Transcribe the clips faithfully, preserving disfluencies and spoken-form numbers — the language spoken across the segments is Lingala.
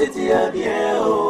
te tient bien. Oh.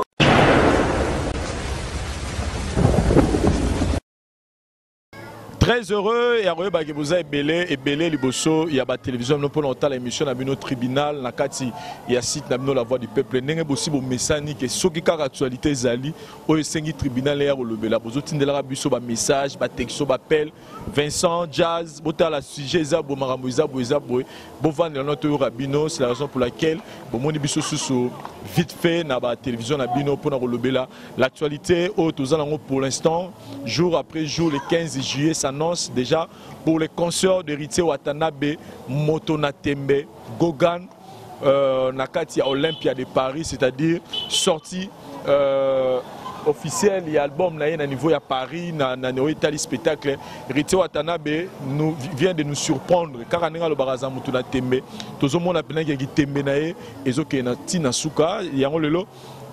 Très heureux et heureux que vous avez belé et belé liboso il y a la télévision nous pour longtemps l'émission na bino tribunal na kati il y a site na bino la voix du peuple nenge bosi bo message que soki ka actualité zali o esengi tribunal ya kolobela bozo tindela biso ba message ba texto ba appel Vincent Jazz botala sujet za bo makambo za bo za bo bo vendre notre rabino c'est la raison pour laquelle bo moni biso susu vite fait na ba télévision na bino pour na kolobela l'actualité au tozango pour l'instant jour après jour le quinze juillet ça annonce déjà pour les concerts d'Héritier Watanabe, Motonatembe, Gogan, euh, Nakati à Olympia de Paris, c'est-à-dire sortie euh, officielle et album à niveau à Paris, na na Italie spectacle. Héritier Watanabe nous vient de nous surprendre. Car on a le baraza Motonatembe, tout le monde a bien qui tembe nae, et zo qui na tina suka, yango lelo.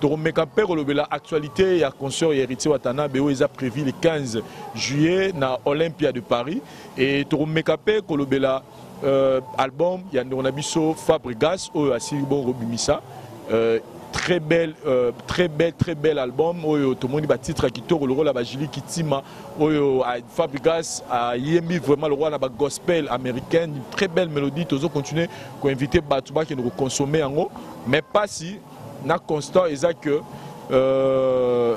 L'actualité et à concert Héritier Watanabe où ils ont prévu le quinze juillet na Olympia de Paris et to mekape kolobela album il y a Nonabiso Fabregas au Asilibo Robimisa très belle très belle très bel album où tout le monde va titre qui tourne le rôle à Bajili Kitima où Fabregas a yemi vraiment le roi la gospel américaine une très belle mélodie tous continuer qu'on inviter Batouba qui nous consommer en haut mais pas si na constant est que euh,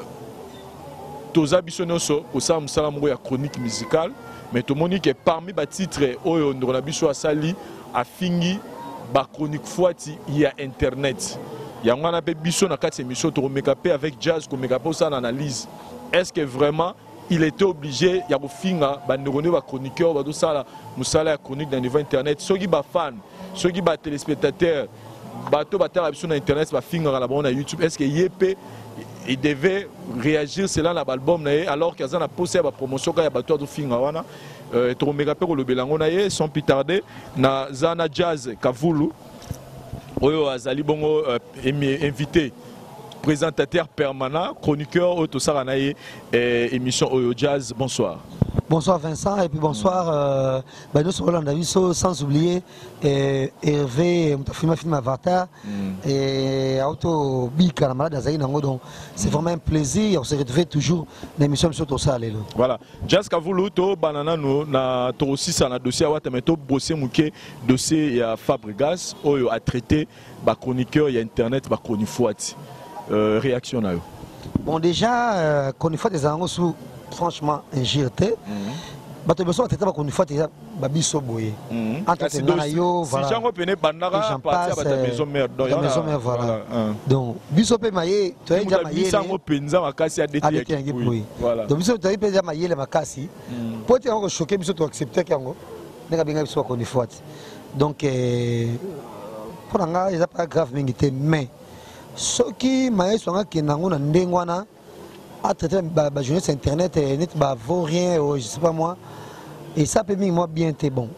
toza bisonoso au sam salamu ya chronique musicale mais tout le monde qui est parmi les titres oyo ndona biso asali afingi ba chronique foati il y a internet ya ngana pe biso na kati émission to mekape avec Jazz ko mekape ça analyse est-ce que vraiment il était obligé ya ko finga ba ndone ba chroniqueur ba do sala musala ya chronique dans niveau internet ceux qui ba fan ceux qui ba téléspectateurs bateau batteur sur internet va finir à la bonne YouTube est-ce que Yepé il devait réagir cela dans l'album alors qu'il y a posé la promotion quand il y a bateau de finir wana euh to mega pe ko le belango na ye sans plus tarder na Zana Jazz Kavulu oyo azali bongo invité présentateur permanent chroniqueur au to sara na ye émission Oyo Jazz. Bonsoir. Bonsoir Vincent et puis bonsoir euh, bah nous sommes Roland Daviso sans oublier euh, Hervé film film Avatar mm. et Auto Bika la malade d'Azaï Nango donc c'est mm. vraiment un plaisir on se retrouve toujours dans l'émission sur tout ça lelo. Voilà Jazz Kavulu to banana no na to aussi ça na dossier wa to bosser muke dossier ya Fabregas oyo a traité ba chroniqueur ya internet ba chronifuati euh, réaction na yo. Bon déjà euh, chronifuati des angos sous franchement injurté bato besoin traiter ba fois déjà babiso boye entre yo voilà si j'en reprenais bandara partir à ta maison mère donc la maison mère voilà donc biso pe maye to déjà maye ça repenza makasi a détruire voilà donc biso to déjà maye le makasi pour te encore choquer biso to accepter kango neka binga biso ko ni fois donc pour nga il pas grave mingité mais ce qui maye so nga kinango na ndengwana à traiter la jeunesse internet et net bah vaut rien je sais pas moi et ça peut moi bien t'es bon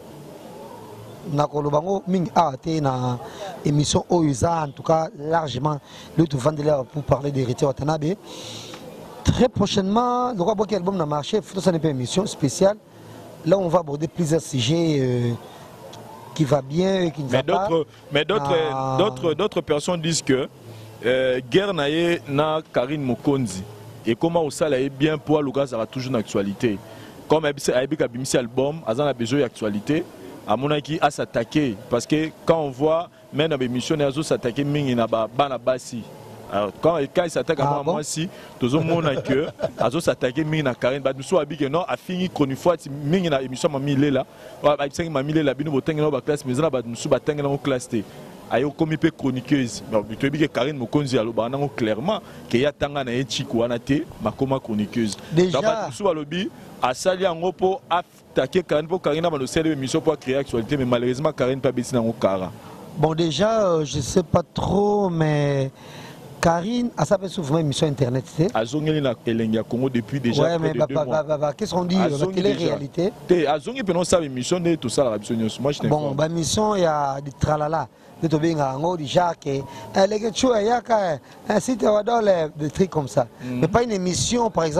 na kolobango ming a été na émission Oisa en tout cas largement le tout vendre pour parler d'Héritier Watanabe très prochainement le roi quel album n'a marché ça n'est pas une émission spéciale là on va aborder plusieurs sujets euh, qui va bien et qui ne mais va pas mais d'autres ah. d'autres d'autres personnes disent que euh, guerre naie na Karine Mokonzi et comment au ça est bien pour le gaz aura toujours une actualité comme Aibika Bimisi album Azan a besoin d'actualité à mon avis à s'attaquer parce que quand on voit même dans l'émission les autres s'attaquer mingi na ba bana basi quand quand il s'attaque à moi si tout le monde a que azo s'attaquer mingi na Karine ba nous soit habillé non a fini connu fois mingi na émission mami là ba cinq mami là bino botenga na ba classe mais na ba nous soit batenga na classe té ayo comme peu chroniqueuse donc tu as dit que Karine Mokonzi alo ba clairement que ya tanga na etiko wana te makoma chroniqueuse déjà donc sous lobby a sali en pour attaquer Karine pour Karine a lancé l'émission pour créer actualité mais malheureusement Karine pas baisser dans Kara. Bon déjà euh, je sais pas trop mais Karine a sa souvent émission internet c'est azongeli na Elenga Congo depuis déjà ouais, mais bah, bah, bah, bah, bah, qu'est-ce qu'on dit la télé-réalité té azongi pe non sa émission de tout ça la émission moi je bon bah émission il y a du tralala de Tobinga ngo di Jacques les que tu as un site des trucs comme ça mais pas une émission par exemple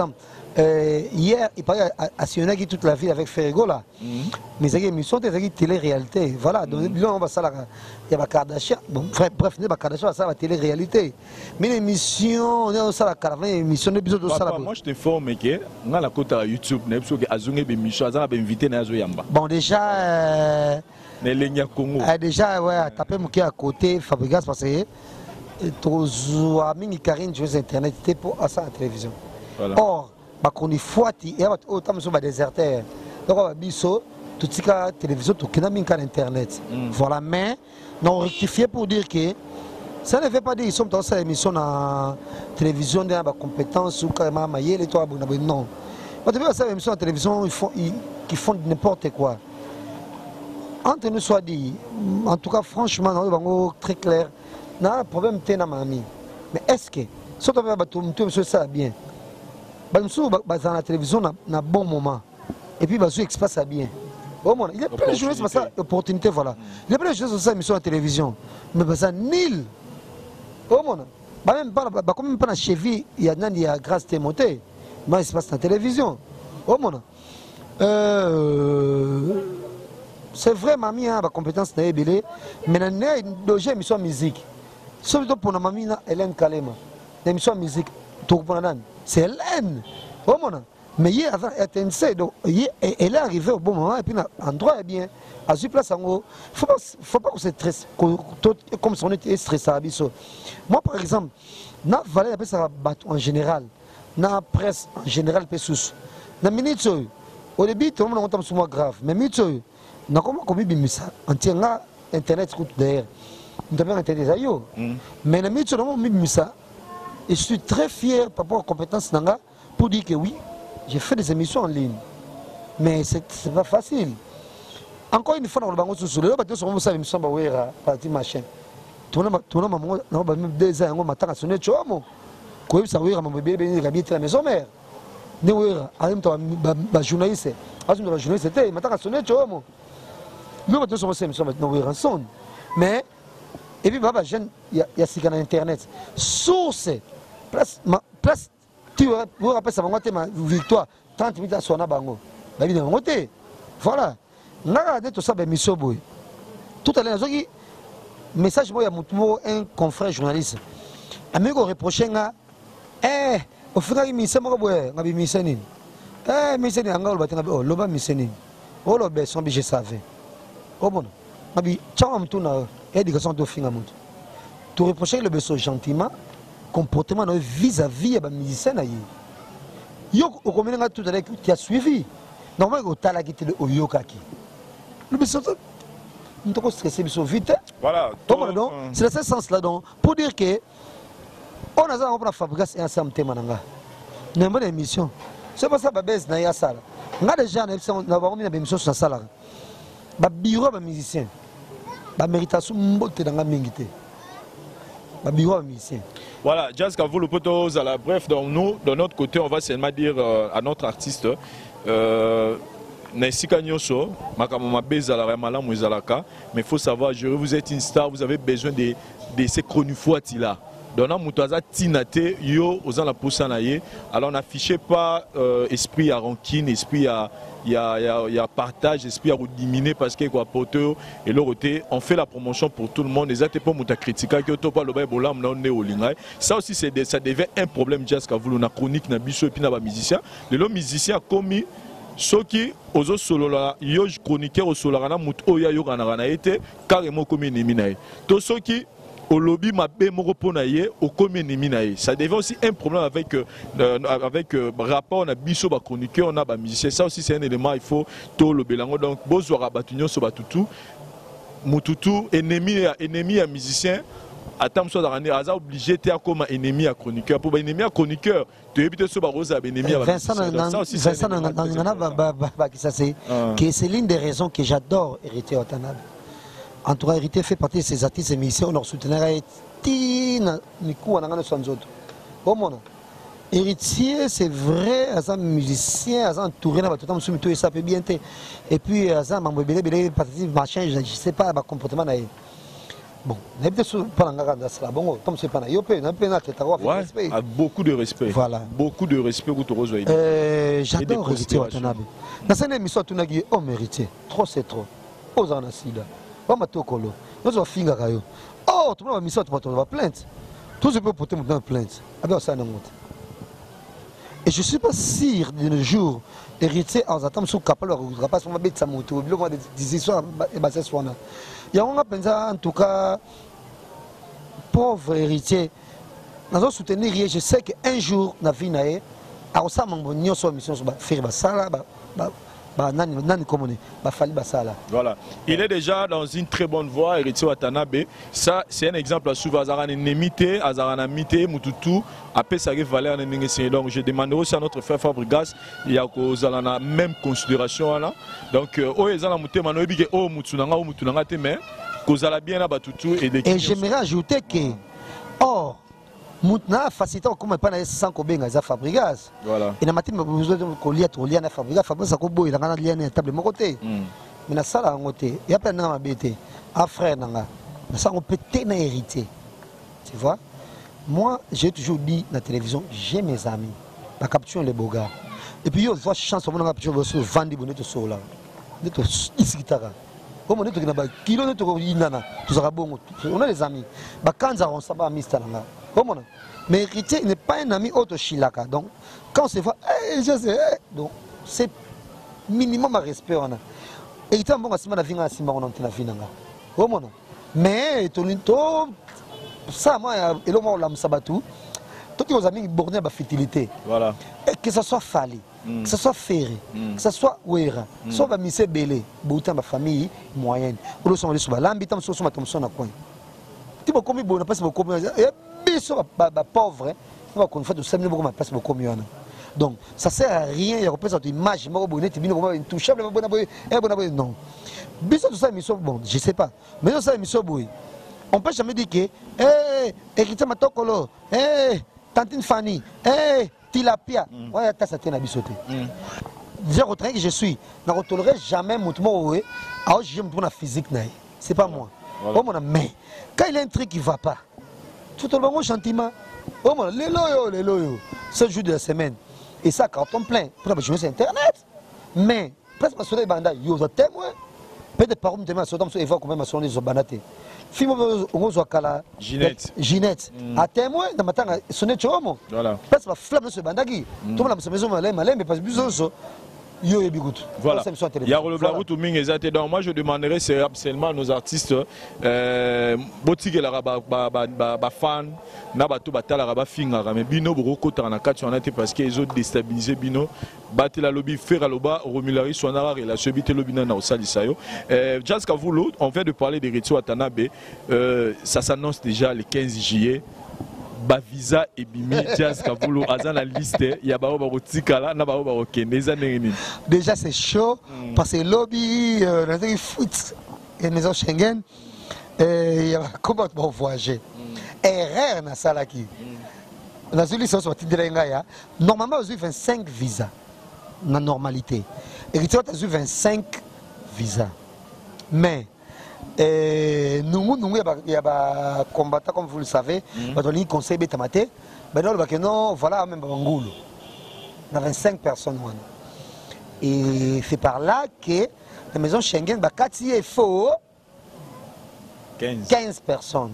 Euh, hier, il parlait à Sionaki toute la ville avec Ferrigo là. Mm -hmm. Mais c'est une émission, c'est une télé-réalité. Voilà, donc mm -hmm. là, on va ça là. Il y a Kardashian. Bon, bref, bref, il y a Kardashian, ça va télé-réalité. Mais l'émission, on est ça la caravane, l'émission, l'épisode de ça là. Moi, je t'informe que, on a la côte à YouTube, on a besoin d'Azungé Bémicho, on a invité Nazo Yamba. Bon, déjà. Euh, Congo. Euh, déjà, ouais, taper mon à côté, Fabrigas, parce que. Tous amis Karine jouent internet c'était pour ça la télévision. Voilà. Or, bah qu'on y fouati et autant nous sommes déserteurs. Donc on va biso tout ce la télévision tout qui n'a mis qu'à internet. Mm. Voilà, mais non rectifier pour dire que ça ne veut pas dire qu'ils sont dans cette émission à télévision de la compétence ou carrément mailler les toi non. On devait faire émission à télévision ils font ils, qui font n'importe quoi. Entre nous soit dit, en tout cas franchement non, très clair. Non, problème t'es na mamie. Mais est-ce que si tu as fait ça bien, dans la télévision na bon moment et puis bah express ça bien. Bon moment, il y a plein de choses comme ça opportunité voilà. Il y a plein de choses comme ça émission à la télévision. Mais bah ça nil. Bon moment. Bah même pas bah comme même pas na cheville, il y a nan il y a grâce témoté. Mais il se passe dans la télévision. Bon moment. Euh c'est vrai mamie a la compétence na ébélé, mais na loger émission musique. Sauf pour la mamie, Hélène Kalema. L'émission musique, c'est Hélène. Oh mon mais hier, elle est arrivée au bon moment et puis l'endroit est bien. À ce place, il ne faut pas qu'on se stresse, comme si on était stressé. Moi, par exemple, dans la vallée, en général, dans la presse en général, dans minute, au début, tout le monde est sur grave. Mais minute, on a tient Internet derrière. Nous avons intérêt à yo. Mais la méthode de ça, je suis très fier par rapport aux compétences nanga pour dire que oui, j'ai fait des émissions en ligne. Mais c'est pas facile. Encore une fois, dans le bango sous le bateau, on va émission bawera parti machin. Tout le monde, tout le monde, on va même des ans, on m'attend à sonner chomo. Quoi ça wera mon bébé ben habite la maison mère. Ne wera, à même temps ba journaliste. À ce moment journaliste c'était, il m'attend à sonner chomo. Nous bateau on va émission maintenant wera son. Mais et puis, il y a ce qu'il y a Internet. Source, place, place, tu vous rappelez ça, ma victoire, trente minutes à Sona Bango. Voilà. On a regardé tout ça, mais mission boy. Tout à l'heure, il message, il y a un confrère journaliste. Amigo reproché, eh, au final, il m'a dit, il m'a dit, eh, Missénine, il m'a dit, oh, l'oba Missénine. Oh, l'oba, son budget savait. Oh, bon. Il m'a dit, tiens, on tourne. Éducation de fin à monde. Tu reproches le besoin gentiment, comportement vis-à-vis des musiciens. Yo, au combien tout à l'heure tu as suivi. Normalement, tu as la guitare au yokaki. Le besoin, nous te stressé vite. Voilà. C'est dans ce sens-là donc pour dire que on a ça on prend Fabrice et ensemble thème nanga. Une bonne émission. C'est pas ça babès na ya sala. On a déjà on a vraiment une émission sur la salle. Ba bureau ba musicien. La méritation mbote dans la mingité. La bureau musicien. Voilà, Jazz Kavo le poteau à la bref donc nous de notre côté on va seulement dire euh, à notre artiste euh Naisika Nyoso, Makamama Bezala Malamu Zalaka, mais il faut savoir, je vous êtes une star, vous avez besoin de de ces chronifuati là. Donc on a tinate yo aux la poussanaye. Alors n'affichez pas euh, esprit à rancune, esprit à il y a, y, a, y a partage, esprit à rediminer parce que quoi poteau et le côté on fait la promotion pour tout le monde. Les autres pas muta critiquer que to pas le bolam na on est au lingay. Ça aussi c'est ça devait un problème jazz ka voulu na chronique na biso et puis na ba musicien. Les lo musicien a commis ceux qui aux solo là yo chroniqueur au solo na mut oya yo kana na été carrément commis néminaye. To ceux qui au lobby m'a bé mon reponaye au commun minaye. Ça devait aussi un problème avec euh, avec euh, rapport on a biso ba chroniqueur on a ba musicien. Ça aussi c'est un élément il faut tout le belango donc bozo rabatunyo so batutu mututu ennemi ennemi à musicien attends so d'année hasard obligé t'es comme ennemi à chroniqueur pour ennemi à chroniqueur tu évites so ba rose ennemi à Vincent ça aussi c'est c'est l'une des raisons que j'adore Héritier Watanabe. En tout cas, Héritier fait partie de ces artistes et musiciens, on leur soutiendrait Tina Nikou Anangano Sanzoto. Bon, mon Héritier, c'est vrai, un musicien, un entouré, tout le monde ça peut bien. Et puis, un membre de machin, je ne sais pas, le comportement. Bon, beaucoup de respect. Voilà. Beaucoup de respect pour Toro Zoïde. Euh, J'adore Héritier Watanabe. Dans cette émission, tu as dit, oh, Héritier, trop c'est trop. Oh, Zanasida. Oh, Matokolo. Nous avons fini à yo. Oh, tu as mis ça, tu vas plainte. Tout ce peut porter une plainte. Et je ne suis pas sûr de nos jours, héritier en attendant sous capable de pas son bête sa moto, des histoires et basées sur là. Il y a un pensé en tout cas pauvre héritier. Nous allons soutenir. Je sais qu'un jour, dans la vie, à ça, mon union sur mission sur faire ça là. Voilà. Il est déjà dans une très bonne voie, Héritier Watanabe. Ça, c'est un exemple à suivre. Azarana Nemite, Azarana Mite, Mututu, après ça arrive Valère Nenengese. Donc, je demande aussi à notre frère Fabregas, il y a la même considération là. Donc, oh, ils ont la montée, maintenant, il y a oh, Mutsunanga, oh, Mutunanga, mais, Kozala bien là, Tutu et des. Et j'aimerais ajouter que, or, Moutna facilité comme pas na sans ko benga za Fabregas. Voilà. Et na matin besoin de ko lia to lia na Fabregas, Fabregas ko boy la na lia na table mon côté. Mais na sala ngoté, ya pa na mabete. A frère nanga. Na ça on peut na hérité. Tu vois? Moi, j'ai toujours dit na télévision, j'ai mes amis. Ba capture les beaux gars. Et puis yo vois chance on na capture sur vendre bonito sur là. De to isikitaka. Comme on est na ba kilo de to inana. Tout ça bon. On a les amis. Ba kanza on saba mister nanga. Comment? Mais héritier n'est pas un ami auto chilaka. Donc, quand on se voit, hey, je sais, hey. Donc, c'est minimum à respect. Héritier, bon, c'est ma vie, c'est ma vie. Comment? Mais, ça, moi, et le mot, l'âme sabatou, tous les amis bornés à la fertilité. Voilà. Et que ce soit Fali, mm. que ce soit Ferré, mm. que ce soit Ouera, mm. soit Missé Belé, Boutin, ma famille moyenne. Ou le son de Souba, l'ambitant, sur son attention à coin. Tu vas comme bon, on a pas si beaucoup. Pauvre, on va qu'on fait de ça, beaucoup ma place beaucoup mieux. Donc ça sert à rien, il y a une image, intouchable, non. Bisa tout ça émission bon, je sais pas. Mais ça émission boy. On peut jamais dire que eh Héritier Matokolo, eh Tantine Fanny, eh Tilapia, ouais ta ça tient à bisoter. Dire au train que je suis, n'a tolérer jamais mouvement ouais, alors je me prends la physique naï. C'est pas moi. Oh mon mais quand il y a un truc qui va pas. Tout le monde chantiment. Oh mon, les loyaux, les loyaux. C'est le jour de la semaine. Et ça, carton plein. Pour la sur Internet. Mais, presque sur les bandas, il y a des témoins. Peut-être par exemple, sur les évoque même sur les banatés. Film au Zokala. Ginette. Ginette. À témoin, dans ma tanga, sonné Chomo. Voilà. Parce que la flamme sur Bandagi. Tout le monde a sa maison, malin, malin, mais parce que besoin Yo et Bigout. Voilà. Il y a le Blarout ou Ming et donc moi je demanderais c'est absolument à nos artistes Botique la ba fan na bato batala raba finga mais bino boko tana kati on a été parce qu'ils ont déstabilisé bino battre la lobby faire loba Romulari sonara relation bité lobby na au salisayo Jazz Kavulo on vient de parler d'Héritier Watanabe ça s'annonce déjà le quinze juillet. Bavisa et Bimi Jazz Kavulo à la liste il y a ba barotikala na ba barokendeza nini. Déjà c'est chaud mm. parce que lobby euh, dans les foot et maison Schengen et il y a comment bon voyager. Erreur na sala qui. Na zuli so so tidelenga ya normalement on a vingt-cinq visas na normalité. Héritier on a vingt-cinq visas. Mais et nous, nous, il y a des combattants, comme vous le savez, dans le conseil Bétamate, non, voilà, même Bangoulou. Il y a vingt-cinq personnes. Et c'est par là que la maison Schengen, il faut quinze personnes.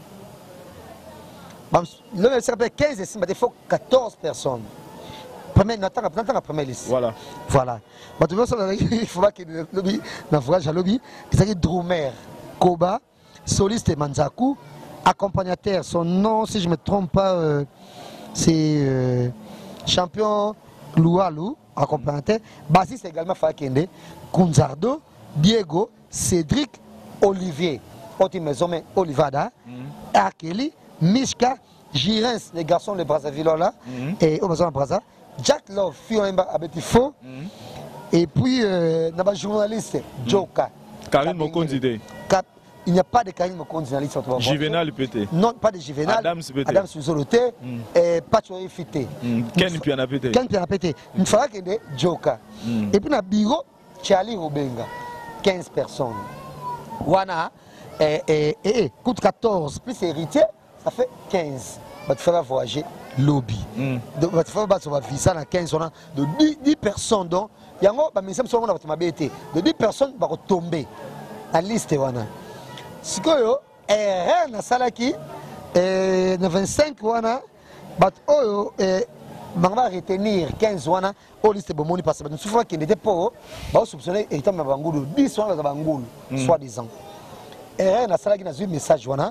Le s'appelle quinze, il faut quatorze personnes. Première, la première liste. Voilà. Voilà. Il faut que le lobby, le voyage à lobby, c'est Drumer, Koba, soliste Manzaku, accompagnateur, son nom, si je ne me trompe pas, euh, c'est euh, champion Loualou, accompagnateur, bassiste également Fakende, Kunzardo, Diego, Cédric, Olivier, Oti Maison, Olivada, mm. Akeli, Mishka, Girens, les garçons de Brazzaville là, mm. et au Maison de Brazza. Jack Love, Fioemba Abetifo, mm. et puis euh, un journaliste, mm. Joka. Karine Mokondide. Il n'y a pas de Karine Mokondide dans la liste. Juvenal Pété. Non, pas de Juvenal. Adam Pété. Adam Suzoloté, mm. et Pachoy Fité. Ken Piana Pété. Ken Piana Pété. Une fois qu'il y a Joka. Mm. Et puis dans le bureau, Charlie Robenga, quinze personnes. Wana, et, et, et, coûte quatorze, plus héritier, ça fait quinze. Bah, tu fais voyager lobby. Mm. Donc, bah, tu fais bah, visa à quinze, on a de dix, dix personnes. Donc, il y a un de dix personnes qui vont tomber dans la liste. Si tu as un salaki, na vingt-cinq, wana, bah, oh, on va retenir quinze wana au liste de bomoni parce que nous souffrons qu'il n'était pas bah soupçonné et tam na bangulu dix wana na bangulu soit disant et na sala qui na un message wana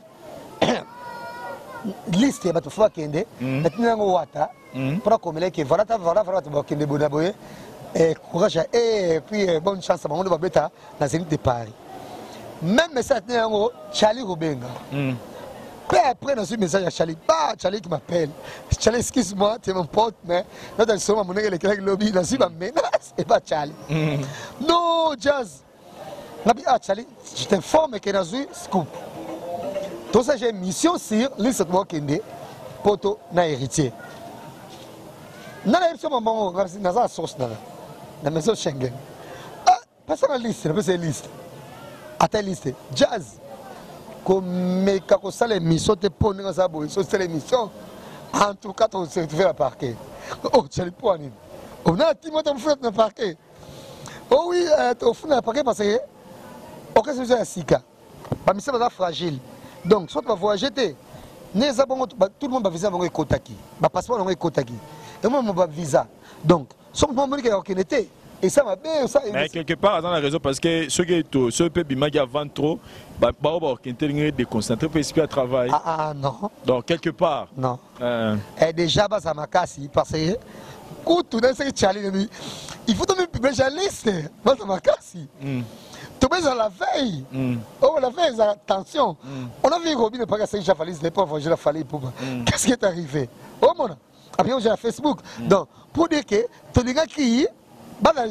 liste ba to fa kende maintenant ngo wata pour comme que voilà ta voilà voilà to kende bona boye et courage et puis bonne chance ba monde ba beta na Zénith de Paris même message ngo Charlie Rubenga. Peu après, dans ce message à Charlie, pas Charlie qui m'appelle. Charlie, excuse-moi, tu es mon pote, mais là, dans le son, mon église, le lobby, dans ce menace, et pas Charlie. Mm. Non, Jazz. Ah, Charlie, je t'informe que dans un scoop. Tout ça, j'ai une mission sur l'île de Kende, poto na héritier. Dans la mission, maman, dans la source, dans la maison Schengen. Ah, pas ça la liste, c'est la liste. À ta liste, Jazz. Comme quand ça les missions te pone dans sa boue, c'est l'émission. En tout cas, on s'est fait à parquet. Oh, tu as le point. On a dit moi tu me fais le parquet. Oh oui, tu fais le parquet parce que ok c'est un sika. Bah mission est fragile. Donc soit tu vas voyager te. Tout le monde va visa va kotaki. Bah passeport va kotaki. Et moi mon visa. Donc, soit mon monde qui est ok. Et ça m'a bien, ça. Mais quelque part, dans la raison, parce que ceux qui sont ceux qui vendent trop, bah, bah, bah, qui sont déconcentrés pour essayer à travailler. Ah, ah, non. Donc, quelque part. Non. Euh... Et déjà, bah, ça m'a cassé, parce que, quand tu as ce challenge, il faut même publier la liste. Bah, ça m'a cassé. Tu es dans la veille. Mm. Oh, la veille, attention. Mm. On a vu Robin, pas que j'ai fallu, les pauvres, j'ai fallu pour. Qu'est-ce qui est arrivé? Oh, mon. Après, j'ai un Facebook. Mm. Donc, pour dire que, tu as des gars qui. Voilà.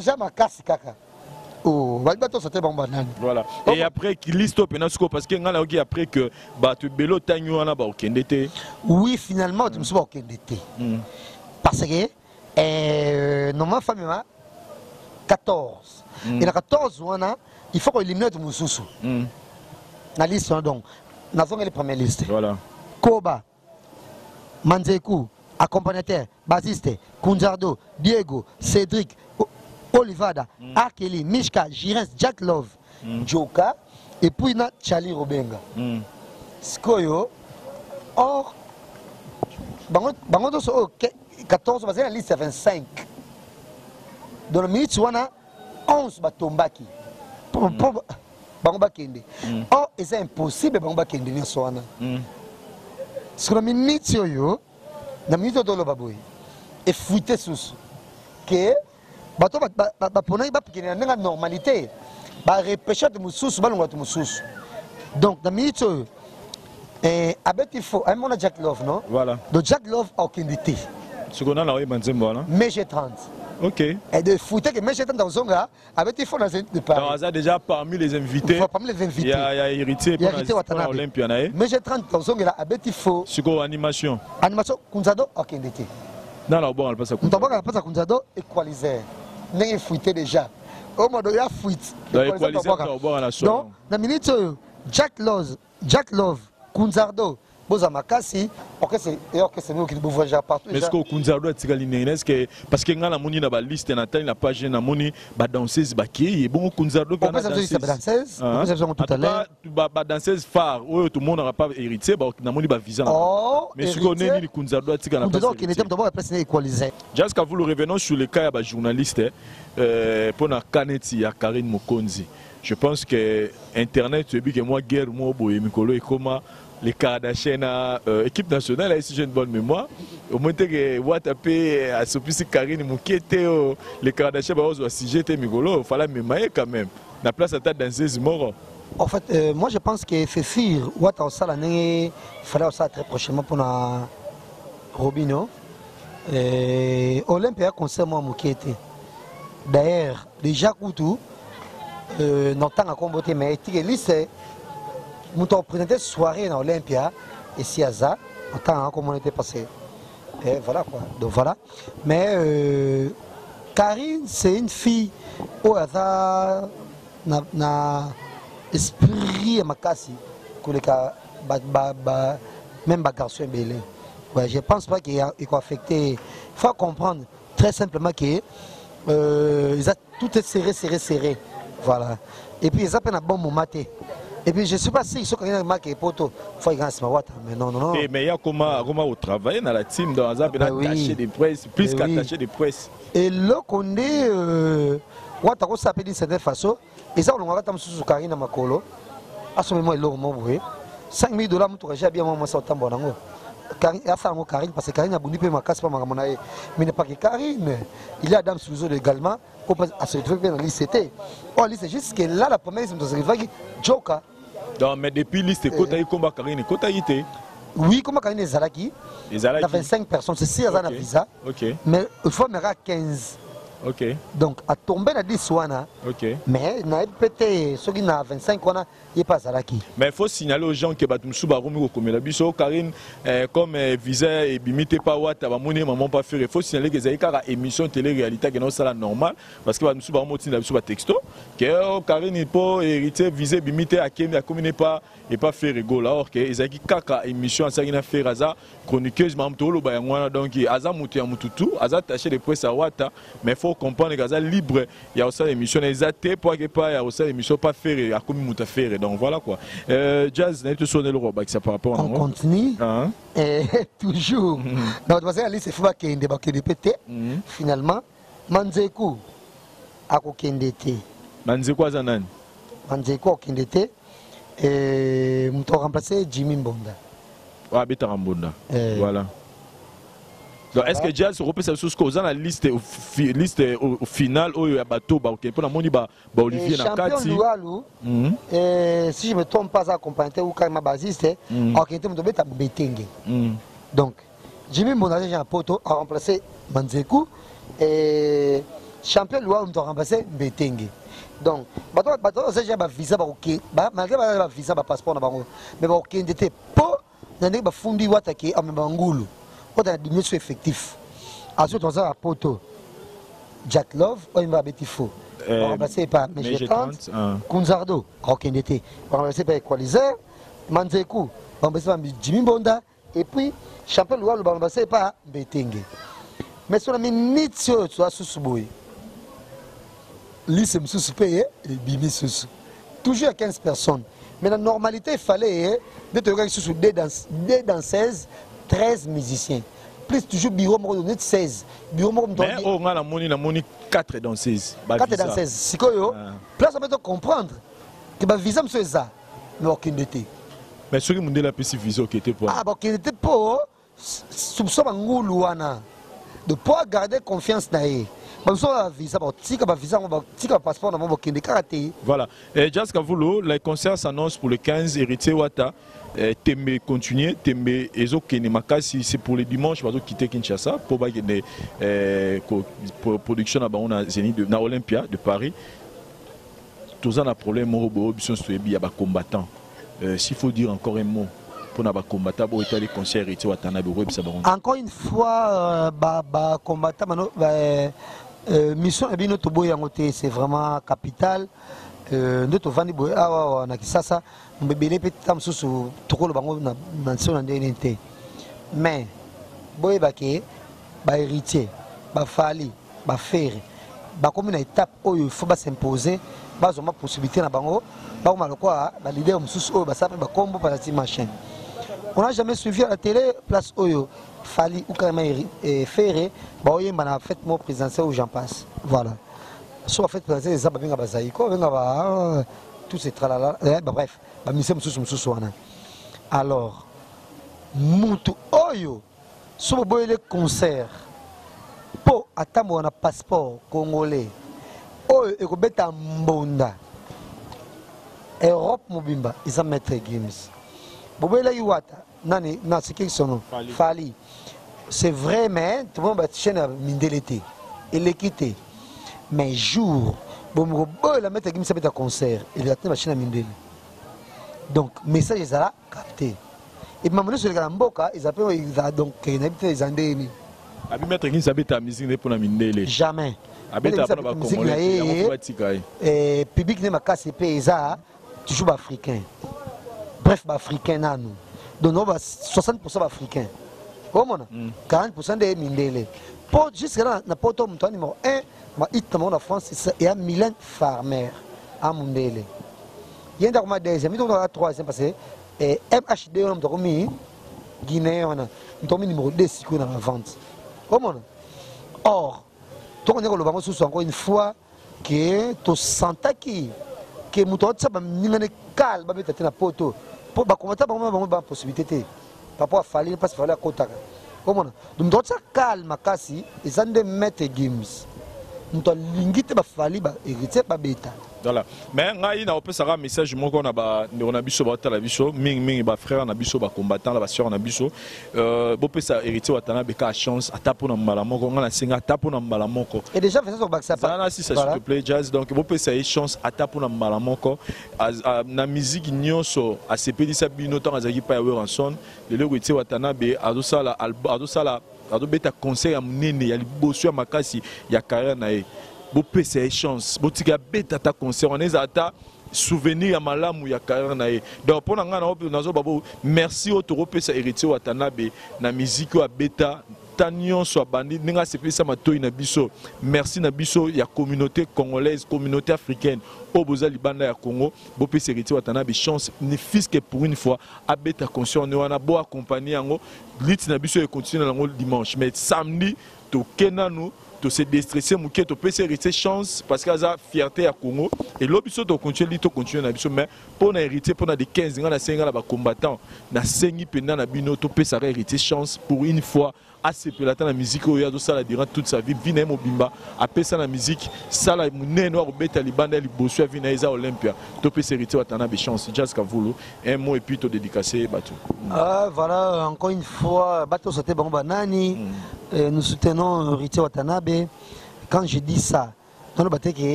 Et après qu'il liste au penasco parce que ngala oki après que bah tu belo tanyo ana ba okendete. Oui, finalement tu me suis okendete. Parce que euh normalement famille quatorze. Et la quatorze wana il faut qu'on élimine tout mususu. Na liste donc na zone les premières listes. Voilà. Koba Manzeku accompagnateur, Basiste, Kunzardo, Diego, Cédric, Olivada, mm. Akeli, Mishka, Jirens, Jack Love, mm. Joka, et puis na Charlie Rubenga. Mm. Skoyo, or, bango so quatorze, parce que la liste c'est vingt-cinq. Dans le minute, on a onze batombaki. Bango bakende. Or, c'est impossible bango bakende ni soana. Sur la minute, yo, na minute de l'obaboy, et fouiller sous que bato ba pona ba pikina na normalité ba repêcher de mususu ba longa de mususu donc na minute eh abeti fo ay mona Jack Love non voilà donc Jack Love aucune ce qu'on a là oui manzembo là mais j'ai trente. OK et de fouiller que mais j'ai trente dans zonga abeti fo na de Paris. Alors ça déjà parmi les invités parmi les invités il y a il y a héritier pour Olympia na mais j'ai trente dans zonga là abeti fo ce qu'on animation animation Kunzado aucune été non là bon elle passe à Kunzado on passe à Kunzado équaliser n'est fuité déjà. Au moins, il y a fuite. Donc, la minute, Jack Love, Jack Love, Kunzardo, Bozamakasi, c'est nous qui nous voyageons partout. Mais est-ce que Kunzardo est tigaliné? Est-ce que parce que la moni na ba liste na telle la page na moni ba danseuse ba qui est bon Kunzardo ba danseuse. On peut tout à l'heure. Ba danseuse phare, tout le monde n'aura pas hérité, ba na moni ba visa. Mais ce qu'on est ni Kunzardo tigana pas. Kunzardo qui n'était pas personne équalisé. Just quand vous le revenons sur le cas de journaliste pour na Kaneti ya Karine Mokonzi. Je pense que internet c'est bien que moi guerre moi boye mikolo et comment les Kardashian, euh, équipe nationale, si j'ai une bonne mémoire, au moins que Watapé a sopisi Karine Moukete, les Kardashian, si j'étais Migolo, il fallait me mailler quand même. La place à ta danseuse mort. En fait, euh, moi je pense que c'est sûr, Wata Osala, il fallait ça très prochainement pour la Robino. Olympia concerne moi Moukete. D'ailleurs, déjà Koutou, n'entend à combattre, mais il lycée. Nous avons présenté soirée dans Olympia et Siaza, en tant comme on était passé. Et voilà quoi. Donc voilà. Mais euh, Karine, c'est une fille où elle a na esprit ya makasi koleka ba ba ba même ba garçon belé. Ouais, je pense pas qu'il a affecté. Il faut comprendre très simplement que euh, ils a tout est serré serré serré. Voilà. Et puis ils appellent un bon moment. Et puis je ne sais pas si ils sont quand même marqués poto. Faut y gagner mais non non non. Et mais il y a comment comment au travail dans la team dans un attaché de presse plus qu'attaché de presse. Et là qu'on est euh Wata ko s'appelle d'une certaine façon et ça on va tam sous Karina Makolo. À ce moment là on voit cinq mille dollars mutu ka bien moi ça autant bonango. Karine a ça Karine parce que Karine a bondi pe ma casse pas ma monaie mais n'est pas que Karine. Il y a Adam Souzo également pour à se retrouver dans l'I C T. Oh l'I C juste que là la première c'est de va Joka. Non, mais depuis liste, Kota yi combat Karine, Kota yi té. Oui, comment Karine est Zalaki. Il y a vingt-cinq personnes, c'est six ans à visa. OK. Mais il faut me quinze. OK. Donc à tomber dans dix wana. OK. Mais na pété ceux qui na vingt-cinq wana, il est pas Zalaki. Mais il faut signaler aux gens que Batumsu Baromi comme la biso Karine comme visa et bimité pas wata ba moni maman pas faire. Il faut signaler que c'est une émission télé-réalité que non ça la normal parce que Batumsu Baromi tient la biso texto que Karine il peut hériter visa bimité à Kenya comme n'est pas et pas faire rigolo alors que ezaki kaka émission ça qui na faire aza chroniqueuse mam tolo ba ngwana donc aza mutu ya mututu aza attaché de presse à wata mais faut comprendre que aza libre il y a aussi émission exacte pour que pas il y a aussi émission pas faire à comme muta faire donc voilà quoi. Euh, Jazz n'est pas sonné le roi ça par rapport à on continue hein? Et toujours donc parce que Alice faut pas qu'il débat qu'il répète finalement Manzeku a kokendete Manzeku azanani Manzeku okendete et on remplacé Jimmy Mbonda. Ah, Beta Mbonda. Voilà. Donc, est-ce que Jazz repère cette chose qu'on a la liste liste au final où il y a bateau bah OK pour la moni bah Olivier Nakati. Et si je me trompe pas ça accompagné ou quand ma basiste OK tu me dois mettre Betenge. Donc Jimmy Mbonda j'ai un poteau a remplacé Manzeku et champion Loa on doit remplacer Betenge. Donc, bateau bateau c'est déjà visa ba OK, ba malgré ba visa ba passeport na bango, mais ba OK ndete po na ndenge ba fundi wata ke ameba ngulu. Pour la diminution effectif. Ensuite on a un poteau. Jack Love, on va bêtir faux. On va remplacer par Mégé trente, Kunzardo, OK ndete. On va remplacer par Equalizer, Manzeku, on va remplacer par Jimmy Mbonda et puis champion Loa on va remplacer par Betenge. Mais sur la minute sur soit sous-boy. Liste sous payé et bimi sous. Toujours à quinze personnes. Mais la normalité, il fallait d'être sous deux dans seize, treize musiciens. Plus toujours bureau de seize. Bureau mais on a la monnaie, la monnaie quatre dans seize. quatre dans seize. C'est quoi yo? Place à comprendre que le visa c'est ça. Mais aucun d'été. Mais ce qui m'a dit la petite visa qui était pour. Ah bon, qui était pour soupçon ngoulouana. De pouvoir garder confiance dans eux. Voilà. Jazz Kavulo, les concerts s'annoncent pour le quinze, Héritier Wata. Tembe continuer, Tembe Ezo Kenemakasi, c'est pour le dimanche, je vais quitter Kinshasa pour une production à Zénith de Olympia de Paris. Tous un problème, il y a des combattants. S'il faut dire encore un mot. Pour les combattants, pour les concerts, encore une fois, les combattants, la mission est bien c'est vraiment capital. Notre vandi boy awa na kisasa mbebele petam susu tokolo bango na nation na ndenge mais boy bake ba héritier ba fali ba faire ba comme une étape où il faut ba s'imposer ba zoma possibilité na bango ba ko malokwa ba leader mususu o ba sape ba kombo pa la machin. On n'a jamais suivi à la télé place Oyo fali ou quand même faire ba oye mana fête mo présidentiel où j'en passe voilà. Soit fait placer les ababinga bazaïko, tout ces tralala, bref, bah mission sous sous soana. Alors, mutu oyo, sur le concert, pour attendre un passeport congolais, oyo et kobeta mbonda. Europe mobimba, ils ont mettre games. Bobola yuata, nani, na c'est qui son nom? Fali. C'est vrai, mais tout le monde va chaîne mindelete et l'équité. Mais jour, bon, la mettre qui s'appelle un concert, il a la machine à mindeli. Donc, message est là capté. Et maintenant sur le Gamboka, ils appellent ils donc ils habitent les Andéni. Abi mettre qui s'appelle ta musique pour la mindeli. Jamais. Abi ta pas congolais. Et public ne m'a cassé paysa toujours africain. Bref, africain nanu. Donc on va soixante pour cent africain. quarante pour cent des Mindele. Pour jusqu'à là, na poto mon numéro un, ma hit en France, il y a Milan Farmer à Mindele. Il y a un deuxième, il y a un troisième parce que M H D on a mis Guinée, on a mis numéro deux dans la vente. Or, tout on est encore une fois que tu sens qui que muto ça ba ngane kal ba beta na poto po ba komata ba ba ba possibilité pa po fali pas fali akota comment donc muto ça calme makasi ezande mettre games muto lingite ba fali ba héritier ba beta voilà mais ngai na opesa ka message moko na ba na biso ba tala biso ming ming ba frère na biso ba combattant la ba sœur na biso euh bo pesa héritier watana be ka chance atapo na mbala moko ngana singa atapo na mbala moko et déjà fait ça sur Baksa ça si ça s'il te plaît jazz donc bo pesa e chance atapo na mbala moko na musique nyonso a sepelisa bino tant azaki pa ya ranson le le héritier watana be azosala azosala azobeta conseil ya munene ya liboso ya makasi ya carrière na e bo pesa chance bo tika beta ta concert on est ata souvenir ya malamu ya carrière na e donc pona nga na nazo babo merci au toro pesa héritier watanabe na musique ya beta tanyon so bandi ninga sepelisa matoi na biso merci na biso ya communauté congolaise communauté africaine au boza libanda ya Congo bo pesa héritier watanabe chance ni fils que pour une fois a beta concert on wana bo accompagner yango lit na biso et continuer nango dimanche mais samedi to kenanu to se déstresser mouké to peut se hériter chance parce qu'il y a fierté à Congo et l'obispo to continuer to continuer na biso mais pour na hériter pour na de quinze ans na cinq ans ba combattant na cinq pendant na bino to peut ça hériter chance pour une fois à se pelata la musique au yado ça la durant toute sa vie vina mobimba après ça la musique ça la munene wa beta libanda liboso vina eza Olympia to peut se hériter watana be chance jazz kavulu un mot et puis to dédicacé batou. Ah voilà encore une fois bato c'était bon banani mm. Nous soutenons héritier Watanabe. Quand je dis ça, non,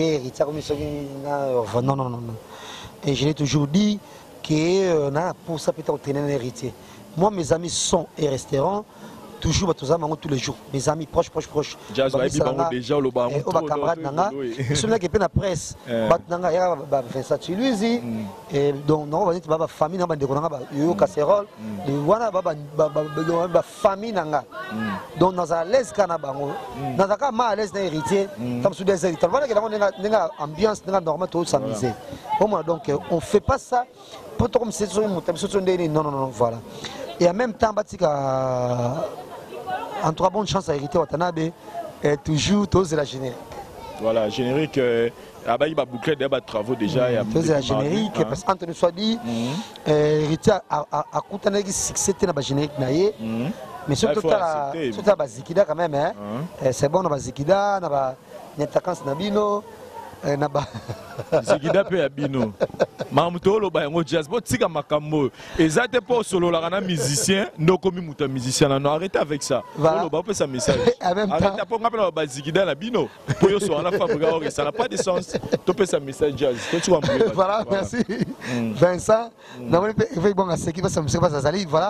non, non, non. Et je l'ai toujours dit que pour ça peut-être obtenir un héritier. Moi, mes amis sont et resteront toujours tous les jours. Mes amis proches, proches, proches. Jazz, déjà le bar. Au camarade nanga. Celui qui est na presse. Bat nanga ya ba fait ça chez lui. Et donc non, on va dire ba famille nanga ndeko nanga ba yo casserole. Et voilà ba ba famille nanga. Donc dans à l'aise kana bango. Dans à ma à l'aise na héritier. Comme sous des héritiers. Voilà que nanga nanga ambiance nanga normal tout s'amuser. Donc on fait pas ça. Pour comme c'est sur non non non voilà. Et en même temps batika en trois bonnes chances à hériter Watanabe et toujours tous la générique. Voilà, générique. Euh, ah bah il va boucler des travaux déjà. Mmh, tous la générique hein? Parce qu'Anthony soit dit, mmh. euh, héritier à à coûter un succès dans la générique naïe. Mmh. Mais surtout à surtout à Bazikida quand même hein. Mmh. C'est bon à Bazikida, na ba Netakans Nabino. Naba Zikida pe ya bino mamuto lo ba yango jazz bo tika makambo ezate po solo la kana musicien ndoko mi muta musicien na no arrêtez avec ça lo ba pe sa message arrêtez po ngapela ba Zikida na bino po yo so ala fabrica or ça n'a pas de sens to pe sa message jazz to tu vas me voilà merci Vincent na mo pe bon à ce qui va ça me pas ça ali voilà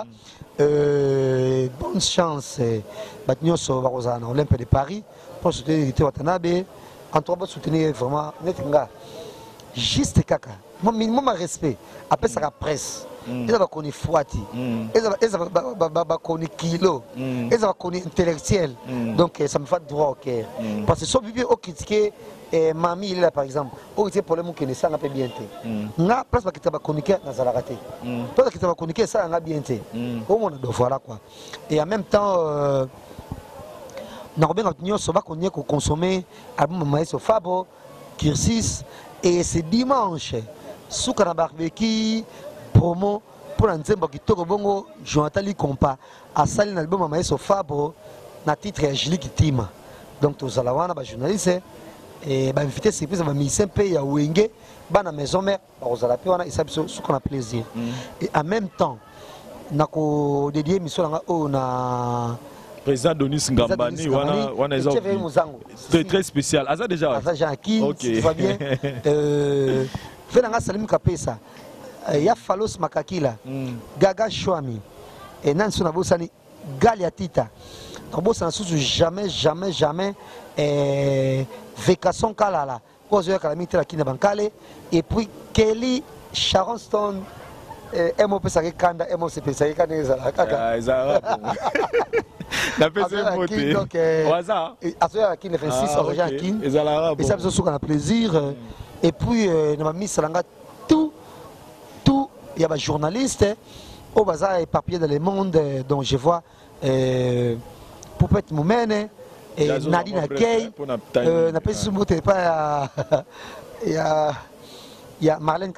euh bonne chance batnyo so ba kozana Olympique de Paris pour soutenir héritier Watanabe. En trois mots, soutenir vraiment juste caca. Mon minimum de respect. Après ça, la presse. Ils ont connu Fouati. Ils ont connu Kilo. Ils ont connu intellectuel. Donc ça me fait droit au cœur. Parce que si on veut critiquer Mamie, là par exemple, on critiquer pour les gens qui ne savent pas bien. Na place parce que tu vas connu dans la raté. Toi qui tu vas connu ça on a bien été. Voilà quoi. Et en même temps. Nous avons consommer album Maestro Fabo, Kirsis, et c'est dimanche, sous le barbecue, promo, pour un tempo qui toque bongo, Jonathan Compa, à salir l'album Maestro Fabo, na titre Angélique Tima. Donc, tous les journalistes, et invité surprise, on mis un peu à Wenge, dans la maison mère, on a et ça, ce qu'on a plaisir. Et en même temps, nous avons dédié une mission à président Donis Ngambani, très très spécial. Aza déjà. Aza Jackie, tu vas bien. Fais la Salim Kapesa. Il y a Falos Makakila, Gaga Chouami, et Nancy Nabosani, Galiatita. Nabosani jamais, jamais, jamais. Vekason Kalala, Kozoya Kalamite la Kina Bankale, et puis Kelly Sharon Stone emo pesaki kanda emo se pesaki kanda ezala kaka ezala na pesa moté donc waza asoya kin le vingt-six origine kin ezala et ça besoin soka na plaisir et puis na ma miss langa tout tout il y a des journalistes au bazar éparpillés dans le monde dont je vois Poupette Moumene et Nadine Akey na pesa moté pas il y a il y a Marlène